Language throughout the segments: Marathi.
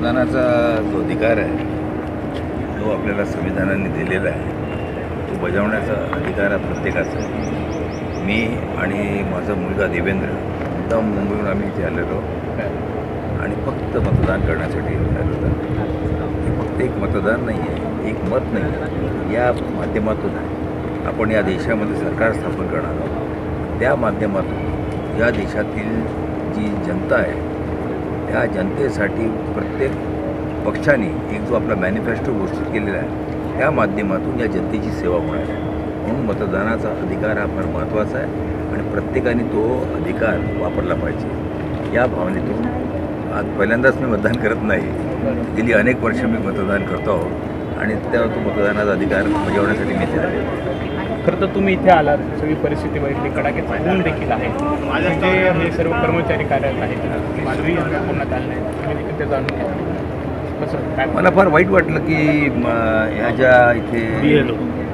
मतदानाचा जो अधिकार आहे तो आपल्याला संविधानाने दिलेला आहे, तो बजावण्याचा अधिकार हा प्रत्येकाचा आहे. मी आणि माझा मुलगा देवेंद्र मुद्दाम मुंबईहून आम्ही इथे आलेलो आणि फक्त मतदान करण्यासाठी आलेलो. हे फक्त एक मतदान नाही आहे, एक मत नाही आहे. या माध्यमातून आपण या देशामध्ये सरकार स्थापन करणार आहोत. त्या माध्यमातून या देशातील जी जनता आहे त्या जनतेसाठी प्रत्येक पक्षाने एक जो आपला मॅनिफेस्टो घोषित केलेला आहे त्या माध्यमातून या जनतेची सेवा होणार आहे. म्हणून मतदानाचा अधिकार हा फार महत्त्वाचा आहे आणि प्रत्येकाने तो अधिकार वापरला पाहिजे. या भावनेतून आज पहिल्यांदाच मी मतदान करत नाही, गेली अनेक वर्ष मी मतदान करतो आहोत आणि त्या तो मतदानाचा अधिकार बजावण्यासाठी मी इथे आले. खरं तर तुम्ही इथे आलात, सगळी परिस्थिती बघितली, कडाक्याचा ऊन देखील आहे, म्हणजे हे सर्व कर्मचारी कार्यरत आहेत, माधुरी पुण्यात आले नाही, तुम्ही देखील ते जाणून घ्या कसं काय. मला फार वाईट वाटलं की ह्या ज्या इथे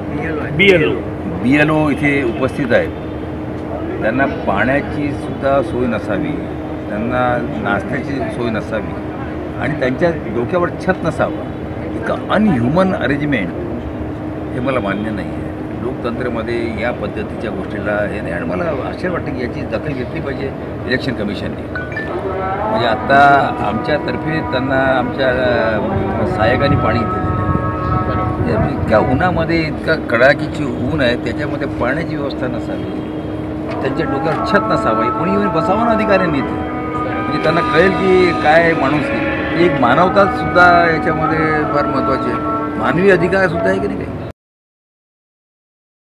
BLO इथे उपस्थित आहेत त्यांना पाण्याची सुद्धा सोय नसावी, त्यांना नाश्त्याची सोय नसावी आणि त्यांच्या डोक्यावर छत नसावं, इतकं अनह्युमन अरेंजमेंट हे मला मान्य नाही आहे. लोकतंत्रामध्ये या पद्धतीच्या गोष्टीला हे नाही आणि मला आश्चर्य वाटतं की याची दखल घेतली पाहिजे इलेक्शन कमिशनने. म्हणजे आत्ता आमच्यातर्फे त्यांना आमच्या सहाय्यकांनी पाणी इथे दिलं. इतक्या उन्हामध्ये इतका कडाकीची ऊन आहे त्याच्यामध्ये पाण्याची व्यवस्था नसावी, त्यांच्या डोक्यावर छत नसावं, कोणी येऊन बसावं ना अधिकाऱ्यांनी इथे, म्हणजे त्यांना कळेल की काय माणूस एक मानवतासुद्धा याच्यामध्ये फार महत्त्वाची आहे. मानवी अधिकारसुद्धा आहे की नाही काही.